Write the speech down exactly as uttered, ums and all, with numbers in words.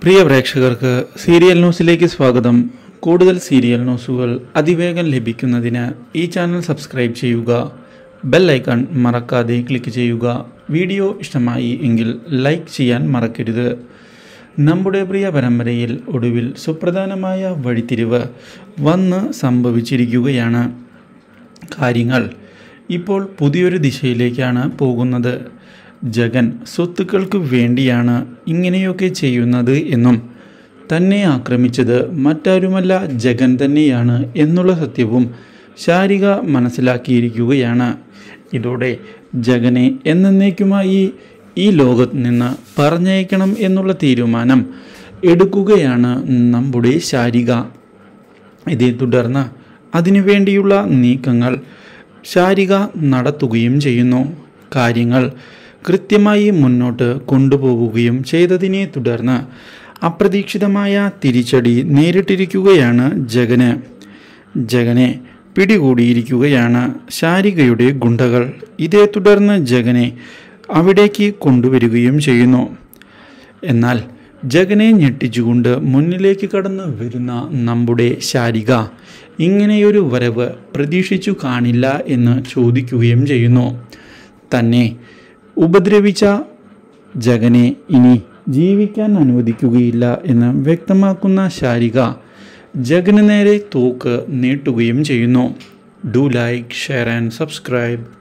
പ്രിയ പ്രേക്ഷകർക്ക് സീരിയൽ ന്യൂസിലേക്ക് സ്വാഗതം. കൂടുതൽ സീരിയൽ ന്യൂസുകൾ അതിവേഗം ലഭിക്കുന്നതിന് ഈ ചാനൽ സബ്സ്ക്രൈബ് ചെയ്യുക. ബെൽ ഐക്കൺ മറക്കാതെ ക്ലിക്ക് ചെയ്യുക. വീഡിയോ ഇഷ്ടമായി എങ്കിൽ ലൈക്ക് ചെയ്യാൻ മറക്കരുത്. നമ്മുടെ പ്രിയ പരമ്പരയിൽ ഒടുവിൽ സുപ്രധാനമായ വഴിത്തിരിവ് വന്ന് സംഭവിച്ചിരിക്കുകയാണ്. കാര്യങ്ങൾ ഇപ്പോൾ പുതിയൊരു ദിശയിലേക്കാണ് പോകുന്നത്. ജഗൻ സ്വത്തുക്കൾക്ക് വേണ്ടിയാണ് ഇങ്ങനെയൊക്കെ ചെയ്യുന്നത് എന്നും തന്നെ ആക്രമിച്ചത് മറ്റാരുമല്ല ജഗൻ തന്നെയാണ് എന്നുള്ള സത്യവും ശാരിക മനസ്സിലാക്കിയിരിക്കുകയാണ്. ഇതോടെ ജഗനെ എന്നേക്കുമായി ഈ ലോകത്ത് നിന്ന് പറഞ്ഞയക്കണം എന്നുള്ള തീരുമാനം എടുക്കുകയാണ് നമ്മുടെ ശാരിക. ഇതേ തുടർന്ന് അതിനുവേണ്ടിയുള്ള നീക്കങ്ങൾ ശാരിക നടത്തുകയും ചെയ്യുന്നു. കാര്യങ്ങൾ കൃത്യമായി മുന്നോട്ട് കൊണ്ടുപോവുകയും ചെയ്തതിനെ തുടർന്ന് അപ്രതീക്ഷിതമായ തിരിച്ചടി നേരിട്ടിരിക്കുകയാണ് ജഗന്. ജഗനെ പിടികൂടിയിരിക്കുകയാണ് ശാരികയുടെ ഗുണ്ടകൾ. ഇതേ തുടർന്ന് ജഗനെ അവിടേക്ക് കൊണ്ടുവരികയും ചെയ്യുന്നു. എന്നാൽ ജഗനെ ഞെട്ടിച്ചുകൊണ്ട് മുന്നിലേക്ക് കടന്നു വരുന്ന നമ്മുടെ ശാരിക ഇങ്ങനെയൊരു വരവ് പ്രതീക്ഷിച്ചു കാണില്ല എന്ന് ചോദിക്കുകയും ചെയ്യുന്നു. തന്നെ ഉപദ്രവിച്ച ജഗനെ ഇനി ജീവിക്കാൻ അനുവദിക്കുകയില്ല എന്ന് വ്യക്തമാക്കുന്ന ശാരിക ജഗന് നേരെ തോക്ക് നീട്ടുകയും ചെയ്യുന്നു. Do like, share and subscribe.